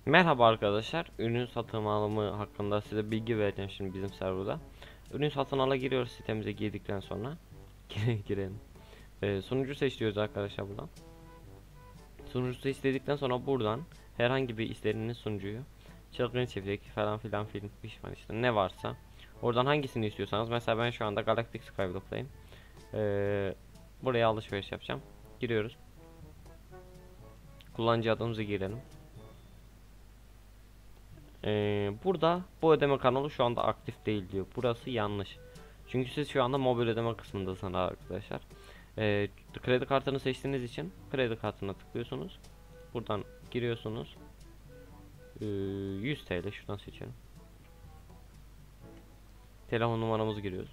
Merhaba arkadaşlar. Ürün satın alımı hakkında size bilgi vereceğim şimdi bizim serverda. Ürün satın ala giriyoruz sitemize girdikten sonra. Girelim. Sunucu seçiyoruz arkadaşlar buradan. Sunucu seçtikten sonra buradan herhangi bir istediğiniz sunucuyu çılgın çiftlik falan filan film pişman işte ne varsa oradan hangisini istiyorsanız, mesela ben şu anda Galactic Skyblock'tayım. Buraya alışveriş yapacağım. Giriyoruz. Kullanıcı adımızı girelim. Burada bu ödeme kanalı şu anda aktif değil diyor. Burası yanlış. Çünkü siz şu anda mobil ödeme kısmındasınız arkadaşlar. Kredi kartını seçtiğiniz için kredi kartına tıklıyorsunuz. Buradan giriyorsunuz. 100 TL şuradan seçelim. Telefon numaramızı giriyoruz.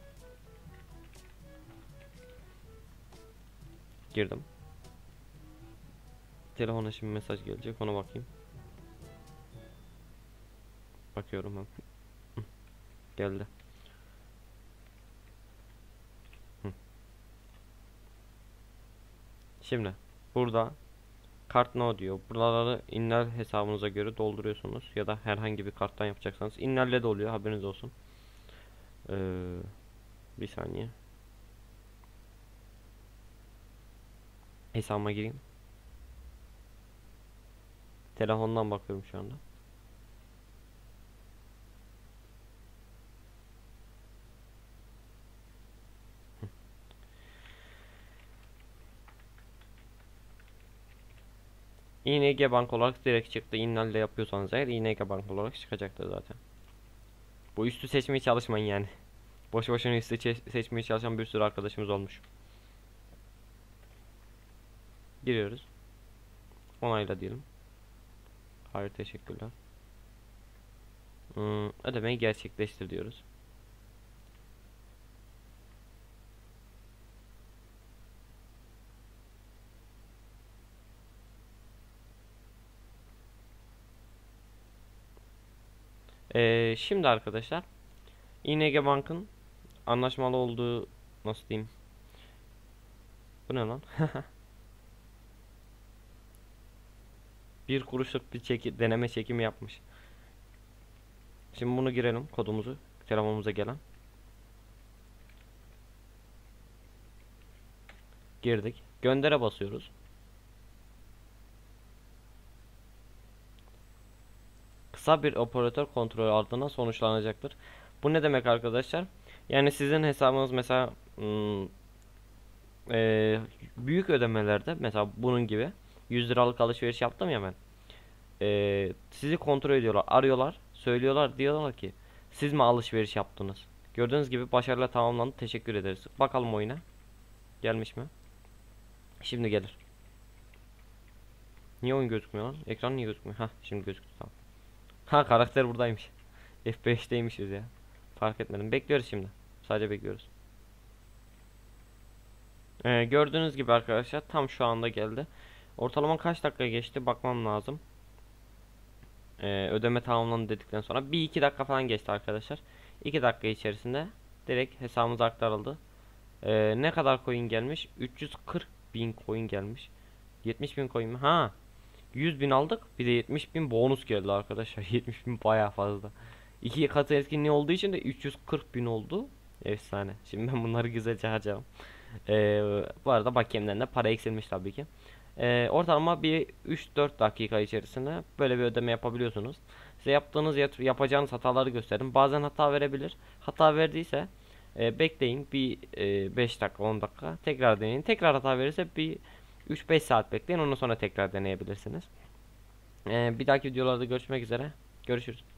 Girdim. Telefona şimdi mesaj gelecek, ona bakayım. Bakıyorum ben. Geldi. Şimdi burada kart no diyor. Buraları Innal hesabınıza göre dolduruyorsunuz ya da herhangi bir karttan yapacaksanız Innal'le de oluyor, haberiniz olsun. Bir saniye. Hesabıma gireyim. Telefondan bakıyorum şu anda. ING Bank olarak direkt çıktı. İnnal'de yapıyorsanız eğer ING Bank olarak çıkacaktır zaten. Bu üstü seçmeye çalışmayın yani. Boş boşuna üstü seçmeye çalışan bir sürü arkadaşımız olmuş. Giriyoruz. Onayla diyelim. Hayır, teşekkürler. Ödemeyi gerçekleştir diyoruz. Şimdi arkadaşlar ING Bank'ın anlaşmalı olduğu, nasıl diyeyim? Bu ne lan? Bir kuruşluk bir deneme çekimi yapmış. Şimdi bunu girelim, kodumuzu telefonumuza gelen. Girdik. Göndere basıyoruz. Kısa bir operatör kontrolü ardından sonuçlanacaktır. Bu ne demek arkadaşlar? Yani sizin hesabınız mesela büyük ödemelerde, mesela bunun gibi 100 liralık alışveriş yaptım ya ben. Sizi kontrol ediyorlar, arıyorlar, söylüyorlar, diyorlar ki siz mi alışveriş yaptınız? Gördüğünüz gibi başarıyla tamamlandı, teşekkür ederiz. Bakalım oyuna gelmiş mi? Şimdi gelir. Niye oyun gözükmüyor lan? Ekran niye gözükmüyor? Ha, şimdi gözüktü, tamam. Ha, karakter buradaymış. F5'teymişiz ya. Fark etmedim. Bekliyoruz şimdi. Sadece bekliyoruz. Gördüğünüz gibi arkadaşlar tam şu anda geldi. Ortalama kaç dakika geçti bakmam lazım. Ödeme tamamlandı dedikten sonra bir iki dakika falan geçti arkadaşlar. 2 dakika içerisinde direkt hesabımıza aktarıldı. Ne kadar coin gelmiş? 340 bin coin gelmiş. 70 bin coin mi? Ha, 100 bin aldık. Bir de 70 bin bonus geldi arkadaşlar. 70 bin bayağı fazla. 2 katı etkinliği olduğu için de 340 bin oldu. Efsane. Şimdi ben bunları güzelce harcayalım. Bu arada bakiyemden de para eksilmiş tabii ki. Ortalama bir 3-4 dakika içerisinde böyle bir ödeme yapabiliyorsunuz. Size yapacağınız hataları gösterdim. Bazen hata verebilir. Hata verdiyse bekleyin bir 5 dakika 10 dakika tekrar deneyin. Tekrar hata verirse bir 3-5 saat bekleyin. Ondan sonra tekrar deneyebilirsiniz. Bir dahaki videolarda görüşmek üzere. Görüşürüz.